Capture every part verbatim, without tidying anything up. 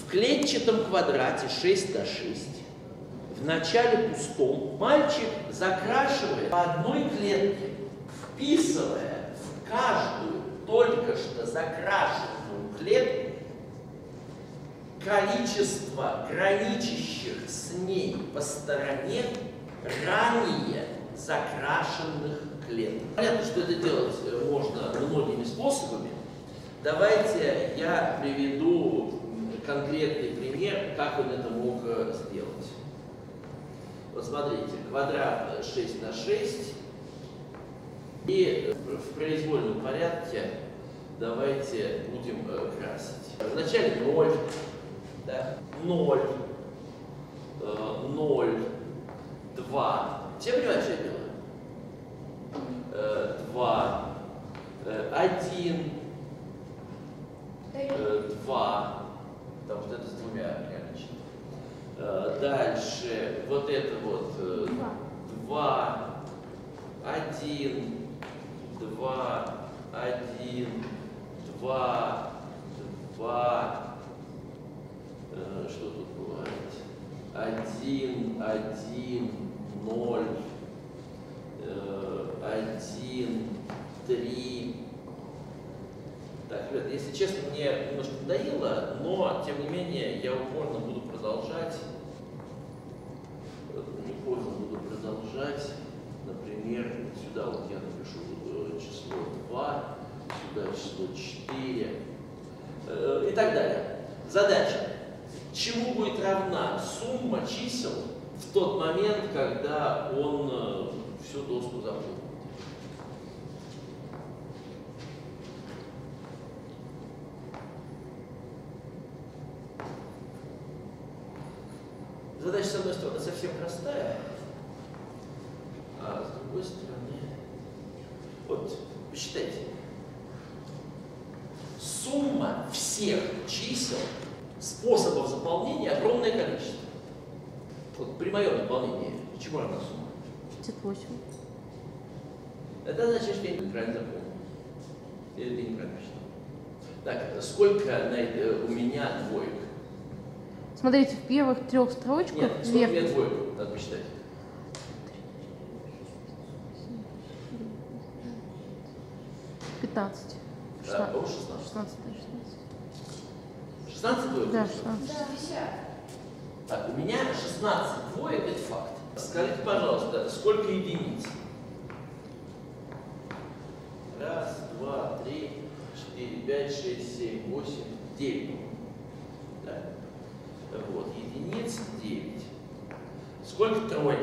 В клетчатом квадрате шесть на шесть, в начале пустом, мальчик закрашивает по одной клетке, вписывая в каждую только что закрашенную клетку количество граничащих с ней по стороне ранее закрашенных клеток. Понятно, что это делать можно многими способами. Давайте я приведу конкретный пример, как он это мог сделать. Вот смотрите, квадрат шесть на шесть. И в произвольном порядке давайте будем красить. Вначале ноль, да, ноль, ноль, два. Все понимают, что я делаю? два, один, два. Потому что это с двумя ограничено. Дальше вот это вот два, один, два, один, два, два. Что тут бывает? Один, один, ноль, один, три. Так, ребята, если честно, мне немножко надоело, но, тем не менее, я упорно буду продолжать. Упорно буду продолжать. Например, сюда вот я напишу число два, сюда число четыре и так далее. Задача. Чему будет равна сумма чисел в тот момент, когда он всю доску заполнит? Задача, с одной стороны, совсем простая, а с другой стороны, вот, посчитайте, сумма всех чисел, способов заполнения огромное количество. Вот при моем заполнении, чему равна сумма? шестьдесят восемь. Это значит, что я неправильно заполнил. Или ты неправильно посчитал. Так, сколько на, у меня двоек? Смотрите, в первых трех строчках Нет, сколько вверх. у меня двоек? Надо посчитать. пятнадцать. Да, по-моему, шестнадцать. шестнадцать, да, шестнадцать. шестнадцать двоек? Да, шестнадцать. Так, у меня шестнадцать двоек, это факт. Скажите, пожалуйста, сколько единиц? Раз, два, три, четыре, пять, шесть, семь, восемь, девять. Да. Вот, единиц девять. Сколько троек?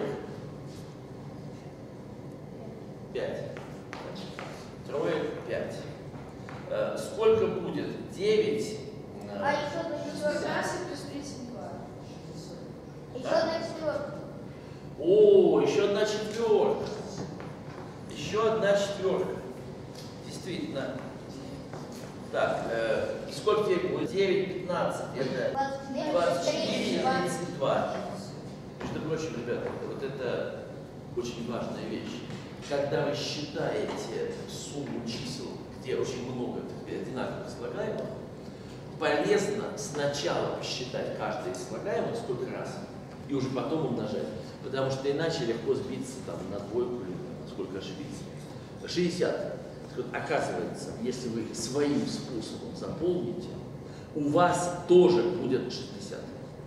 пять. Троек пять. Э, сколько будет? девять. А еще одна четверка. плюс тридцать два. Еще одна четверка. О, еще одна четверка. Еще одна четверка. Действительно. Так, э, сколько тебе будет? девять, пятнадцать. Это двадцать четыре и тридцать два. Между прочим, ребята, вот это очень важная вещь. Когда вы считаете сумму чисел, где очень много одинаковых слагаемых, полезно сначала посчитать каждое из слагаемых сколько раз, и уже потом умножать. Потому что иначе легко сбиться там, на двойку или на сколько ошибиться. шестьдесят. Вот, оказывается, если вы своим способом заполните, у вас тоже будет шестьдесят.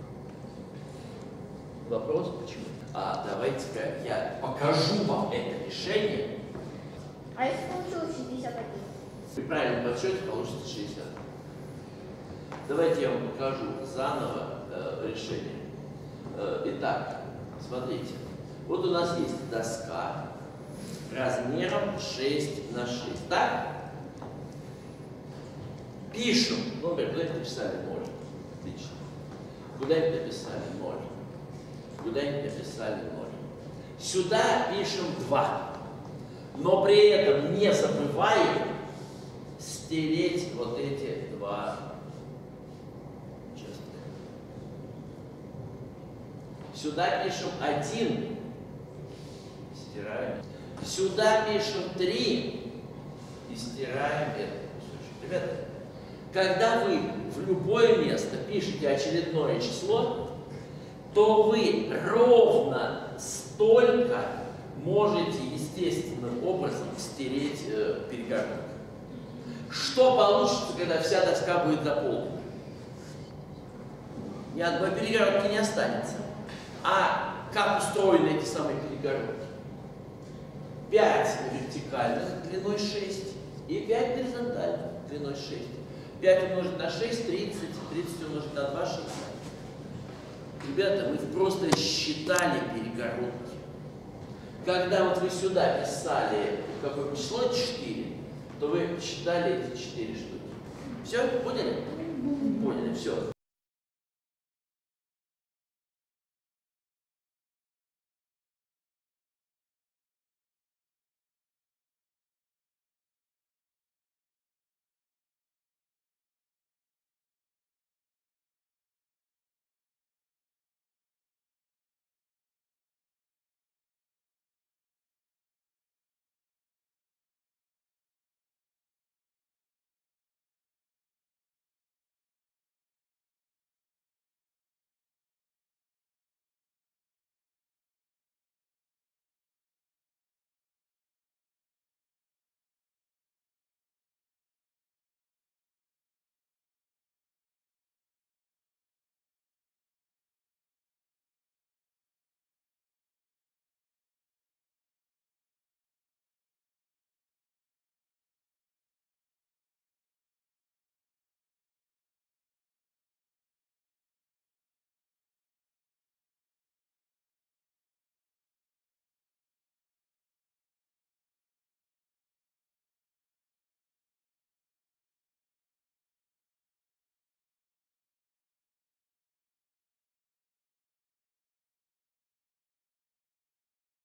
Вопрос, почему? А давайте-ка я покажу вам это решение. А если получилось шестьдесят один? При правильном подсчете получится шестьдесят. Давайте я вам покажу заново э, решение. Э, итак, смотрите. Вот у нас есть доска размером шесть на шесть. Так? Пишем. Ну, например, куда-нибудь написали ноль. Отлично. Куда-нибудь написали ноль. Куда-нибудь написали ноль. Сюда пишем два. Но при этом не забываем стереть вот эти два участка. Сюда пишем один. Стираем. Сюда пишем три и стираем это. Ребята, когда вы в любое место пишете очередное число, то вы ровно столько можете естественным образом стереть э, перегородку. Что получится, когда вся доска будет заполнена? Ни одной перегородки не останется. А как устроены эти самые перегородки? пять вертикальных длиной шесть и пять горизонтальных длиной шесть. пять умножить на шесть, тридцать, тридцать умножить на два, шестьдесят. Ребята, вы просто считали перегородки. Когда вот вы сюда писали какое число четыре, то вы считали эти четыре штуки. Все? Поняли? Поняли, все.